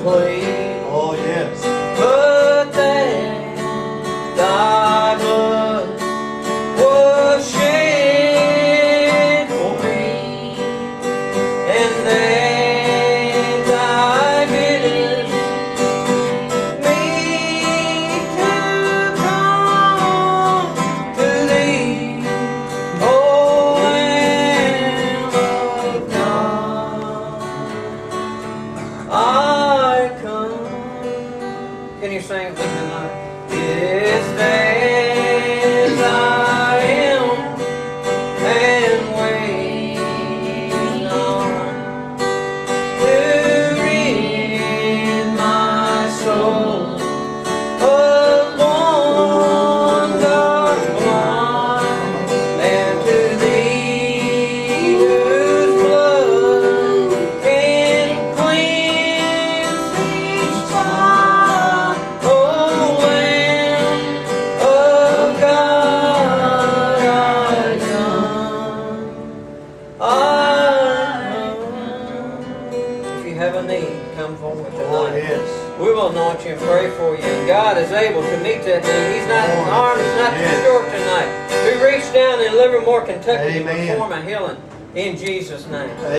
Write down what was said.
clean. Oh, yes. But that thy blood was shed for me, and that thy biddest me to come to thee, O Lamb of God. I come. Can you sing it with me tonight? Yes, as I am, and wait on to rid my soul of wonder blind, and to thee whose blood can cleanse each spot, O Lamb of God, I come. I come. If you have a need, come forward Oh, tonight. yes. We will anoint you and pray for you. And God is able to meet that need. He's not, Oh, arm is not yes. too short tonight. We reach down in Livermore, Kentucky, and Amen. perform a healing in Jesus' name.